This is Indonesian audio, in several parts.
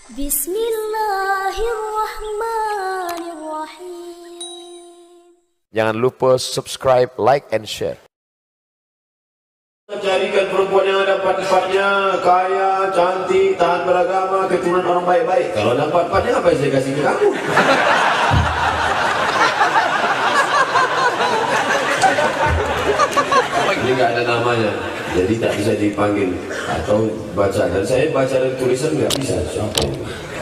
Bismillahirrahmanirrahim. Jangan lupa subscribe, like, and share. Carikan perempuan yang ada empat-empatnya, kaya, cantik, taat beragama, keturunan orang baik-baik. Kalau ada empat-empatnya, apa yang saya kasih ke kamu? Ini nggak ada namanya, jadi tak bisa dipanggil atau baca. Dan saya baca dari tulisan nggak bisa. Siapa ini?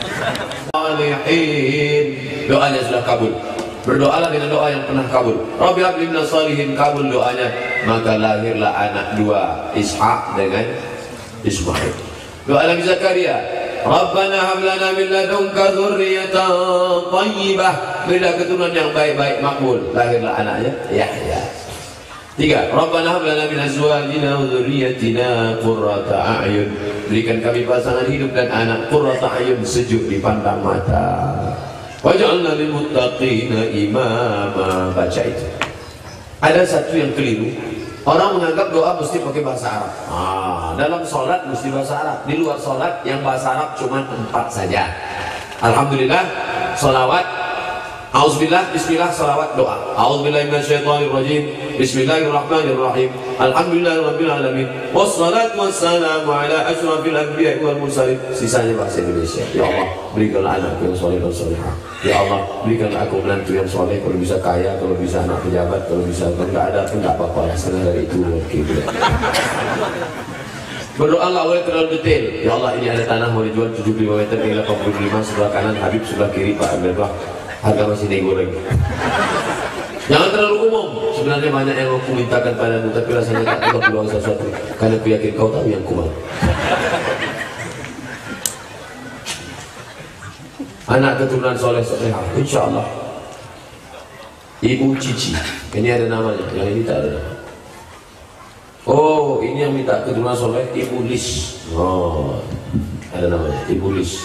Doanya sudah kabul. Berdoalah dengan doa yang pernah kabul. Rabbi habli minas shalihin, kabul doanya. Maka lahirlah anak dua, Ishak dengan Ismail. Doa Nabi Zakaria, Rabbana hab lana min ladunka dzurriyyatan thayyibah, berilah keturunan yang baik-baik makbul. Lahirlah anaknya Yahya. 3. Rabbana hab lana min azwajina wa dzurriyyatina qurrata a'yun, berikan kami pasangan hidup dan anak qurrata a'yun, sejuk dipandang mata. Waj'alna lil muttaqina imama. Baca itu. Ada satu yang keliru. Orang menganggap doa mesti pakai bahasa Arab. Dalam sholat mesti bahasa Arab. Di luar sholat yang bahasa Arab cuma 4 saja. Alhamdulillah, sholawat, auzubillah, bismillah, sholawat, doa. Auzubillahi minasyaitonirrajim. Bismillahirrahmanirrahim. Alhamdulillahirabbil alamin. Wassalatu wassalamu ala asyrafil anbiya'i wal mursalin. Sisanya bahasa Indonesia. Ya Allah, berikanlah anakku yang soleh dan solehah. Ya Allah, berikanlah aku menantu yang soleh, kalau bisa kaya, kalau bisa anak pejabat, kalau bisa enggak ada pun enggak apa-apa, setengah dari itu gitu. Berdoa enggak boleh terlalu detail. Ya Allah, ini ada tanah mau dijual 75 meter, ini 85, sebelah kanan Habib, sebelah kiri Pak Abdullah. Harga masih nego lagi. Jangan terlalu umum. Sebenarnya banyak yang aku mintakan padamu, tapi rasanya tak tahu peluang sesuatu, karena aku yakin kau tahu yang kuat. Anak keturunan soleh solehah, insya Allah. Ibu Cici, ini ada namanya, yang ini tak ada nama. Oh, ini yang minta keturunan soleh, Ibu Lis. Oh, ada namanya, Ibu Lis.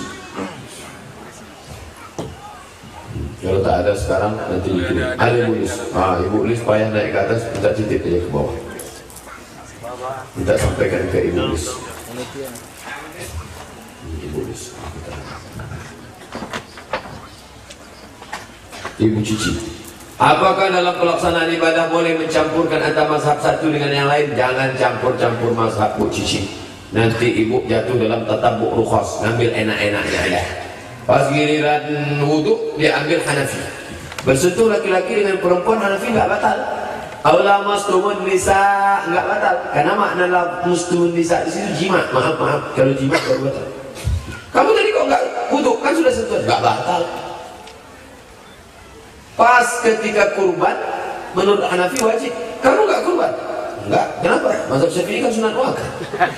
Kalau tak ada sekarang, nanti dikirim. Ada Ibu Lis. Ibu Lis payah naik ke atas, minta titip aja ke bawah. Minta sampaikan ke Ibu Lis. Ibu Lis. Ibu Cici. Apakah dalam pelaksanaan ibadah boleh mencampurkan antara mazhab satu dengan yang lain? Jangan campur-campur mazhab, Bu Cici. Nanti ibu jatuh dalam tatabuk rukhas, ngambil enak-enaknya aja. Pas giliran wudhu dia ambil Hanafi. Bersentuh laki-laki dengan perempuan Hanafi enggak batal. Aula mastumun nisa enggak batal. Karena makna mastumun nisa di situ jima. Maaf, kalau jima baru batal. Kamu tadi kok enggak wudhu? Kan sudah sentuh. Enggak batal. Pas ketika kurban menurut Hanafi wajib. Kamu enggak kurban? Enggak. Kenapa? Mazhab Syafi'i kan sunat muakkad.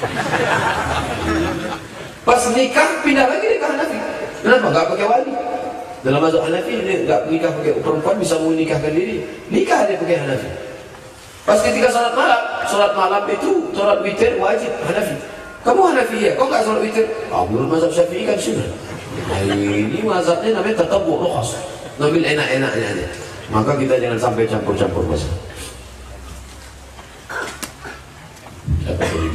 Pas nikah pindah lagi dia ke Hanafi. Kenapa? Enggak pakai wali. Dalam mazhab Hanafi dia enggak nikah pakai perempuan, bisa menikahkan diri. Nikah dia pakai Hanafi. Pas ketika salat malam itu salat witir wajib Hanafi. Kamu Hanafi ya? Kok enggak salat witir? Menurut mazhab Syafi'i kan sunnah. Ini mazhabnya namanya tatabbu' rukhas. Ngambil enak-enaknya aja. Maka kita jangan sampai campur-campur mazhab. Siapa ini?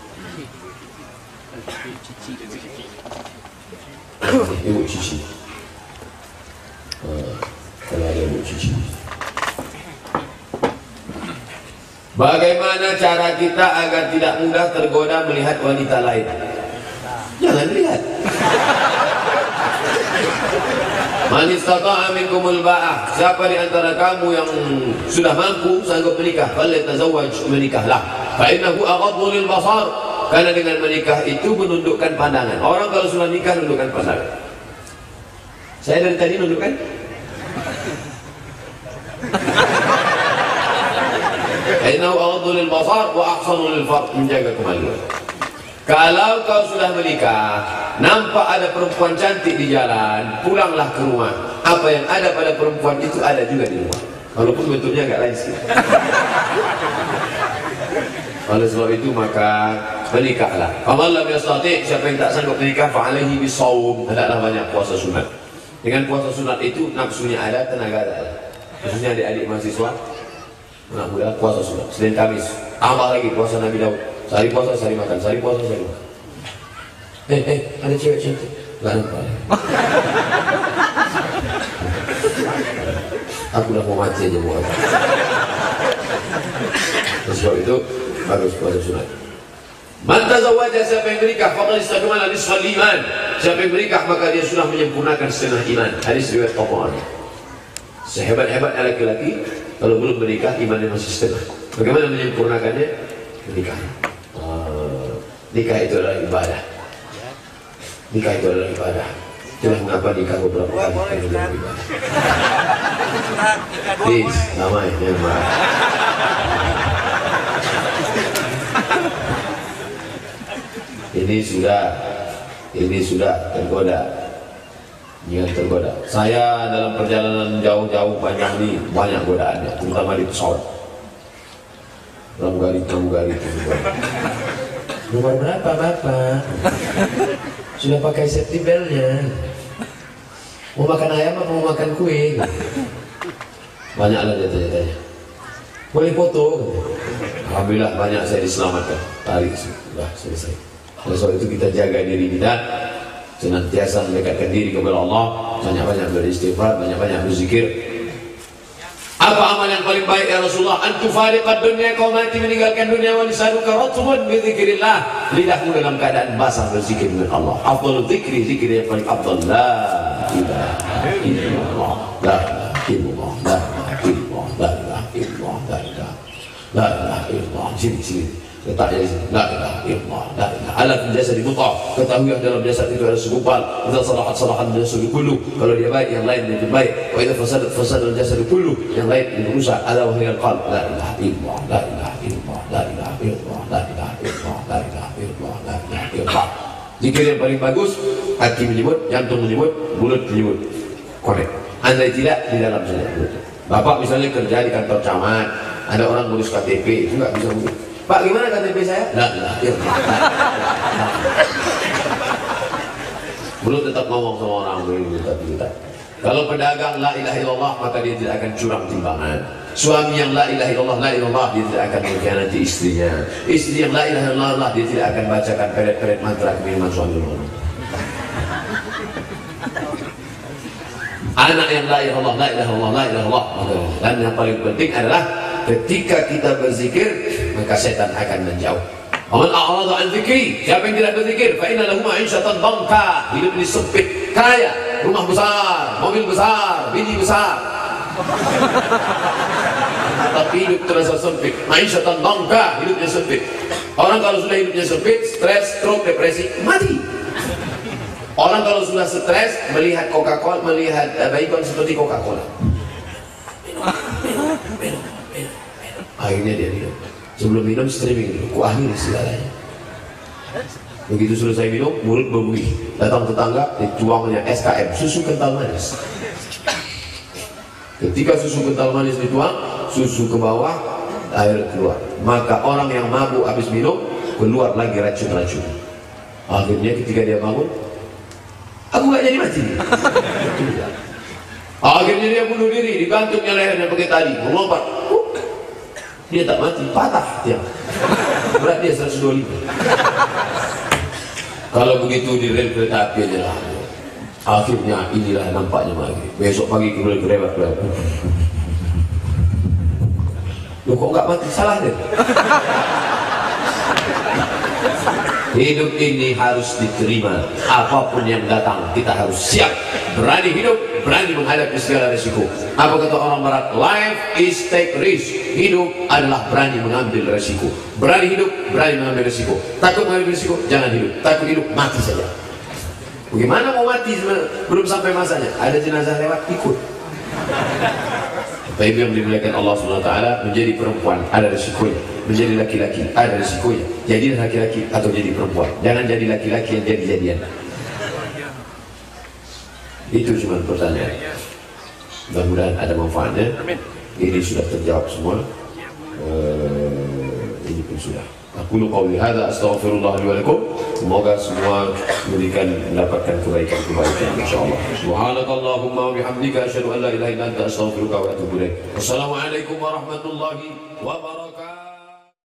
Ibu Cici. Kalau ada Ibu Cici. Bagaimana cara kita agar tidak mudah tergoda melihat wanita lain? Jangan lihat. Man istata'a minkumul ba'ah, siapa di antara kamu yang sudah mampu sanggup menikah, falyatazawwaj, menikahlah. Fa innahu aghaddu lil basar, karena dengan menikah itu menundukkan pandangan. Orang kalau sudah nikah menundukkan pandangan. Saya dari tadi nundukkan. Innahu aghaddu lil basar wa ahsanu lil farj, menjaga kemaluan. Kalau kau sudah menikah, nampak ada perempuan cantik di jalan, pulanglah ke rumah. Apa yang ada pada perempuan itu ada juga di rumah, walaupun bentuknya agak lain sih. Oleh sebab itu maka menikahlah. Faman lam yastati', siapa yang tak sanggup menikah, fa'alaihi bisawm, hendaklah banyak puasa sunat. Dengan puasa sunat itu nafsunya ada, tenaga ada. Khususnya adik-adik mahasiswa, anak muda, puasa sunat. Senin Kamis, amal lagi puasa Nabi Daud. Sehari puasa, sehari makan, sehari puasa, sehari makan. Ada cewek cantik. Gak nampak. Aku udah mau mati aja mau apa. Sebab itu harus puasa sunat. Man tazawwaja, siapa yang menikah faqad istakmala nisfal iman. Siapa yang menikah maka dia sudah menyempurnakan setengah iman. Hadis riwayat Tabrani. Sehebat-hebatnya laki-laki kalau belum menikah imannya masih setengah. Bagaimana menyempurnakannya? Menikah. Nikah itu adalah ibadah. Nikah itu adalah ibadah. Itulah mengapa nikah beberapa kali adalah ibadah. Please, namanya memang. Ini sudah tergoda. Jangan tergoda. Saya dalam perjalanan jauh-jauh panjang ini banyak godaannya, terutama di pesawat. Pramugari. Nomor berapa Bapak? Sudah pakai safety beltnya? Mau makan ayam apa mau makan kue? Banyaklah dia tanya. Boleh foto? Alhamdulillah banyak saya diselamatkan. Tarik sudah selesai. Oleh sebab itu kita jaga diri kita, senantiasa mendekatkan diri kepada Allah, banyak-banyak beristighfar, banyak-banyak berzikir. Apa amal yang paling baik ya Rasulullah? Antufariqad dunya, kau mati meninggalkan dunia, wa lisanuka ratbun bi dzikrillah, lidahmu dalam keadaan basah berzikir dengan Allah. Afdalul dzikri, zikir yang paling afdal, la ilaha illallah, la ilaha illallah, la ilaha illallah, la ilaha illallah, la ilaha illallah. Sini letaknya di sini. La ilaha illallah, la ilaha. Ala fil jasadi mudghah. Ketahuilah dalam jasad itu ada segumpal. Idza salahat salahat jasadu kullu. Kalau dia baik, yang lain menjadi baik. Wa idza fasadat fasada jasadu kullu. Yang lain menjadi rusak. Ala wa hiya qalb. La ilaha illallah, la ilaha illallah, la ilaha illallah, la ilaha illallah, la ilaha illallah, la ilaha illallah. Zikir yang paling bagus, hati menyebut, jantung menyebut, mulut menyebut. Korek. Andai tidak, di dalam saja. Bapak misalnya kerja di kantor camat, ada orang ngurus KTP, itu nggak bisa ngurus. Pak, gimana KTP saya? Lah, belum tetap ngomong sama orang minta. Kalau pedagang la ilaha illallah, maka dia tidak akan curang timbangan. Suami yang la ilaha illallah, dia tidak akan mengkhianati istrinya. Istri yang la ilaha illallah, dia tidak akan bacakan peret-peret mantra kemiriman suami orang. Anak yang la ilaha illallah. Dan yang paling penting adalah ketika kita berzikir, maka setan akan menjauh. Aman a'rada an dzikri, siapa yang tidak berzikir, fa inna lahu ma'ishatan dhanka, hidup ini sempit, kaya, rumah besar, mobil besar, bini besar. Tapi hidup terasa sempit, ma'ishatan dhanka, hidupnya sempit. Orang kalau sudah hidupnya sempit, stres, stroke, depresi, mati. Orang kalau sudah stres, melihat Coca-Cola, melihat Baygon seperti Coca-Cola. Minum. Akhirnya dia minum. Sebelum minum streaming dulu, ku akhiri segalanya. Begitu selesai minum, mulut berbuih. Datang tetangga, dituangnya SKM, susu kental manis. Ketika susu kental manis dituang, susu ke bawah, air keluar. Maka orang yang mabuk habis minum, keluar lagi racun-racun. Akhirnya ketika dia bangun, aku gak jadi mati. Akhirnya dia bunuh diri, digantungnya lehernya pakai tali, melompat. Dia tak mati, patah dia. Berat dia 125. Kalau begitu di rel kereta api aja lah. Akhirnya inilah nampaknya maghrib. Besok pagi kembali gerewat. Loh kok nggak mati? Salah deh. Hidup ini harus diterima. Apapun yang datang, kita harus siap. Berani hidup, berani menghadapi segala risiko. Apa kata orang barat? Life is take risk. Hidup adalah berani mengambil risiko. Berani hidup, berani mengambil risiko. Takut mengambil risiko, jangan hidup. Takut hidup, mati saja. Bagaimana mau mati belum sampai masanya? Ada jenazah lewat, ikut. Bapak Ibu yang dimuliakan Allah SWT, menjadi perempuan ada risikonya, menjadi laki-laki ada risikonya. Jadi laki-laki atau jadi perempuan. Jangan jadi laki-laki yang jadi-jadian. Itu cuma pertanyaan. Mudah-mudahan ada manfaatnya. Ini sudah terjawab semua. Ini pun sudah. Aku qauli hadza astaghfirullah li wa lakum. Semoga semua mendapatkan kebaikan insyaallah. Subhanakallahumma wa bihamdika asyhadu an la ilaha illa anta astaghfiruka wa atubu ilaik. Wassalamualaikum warahmatullahi wabarakatuh.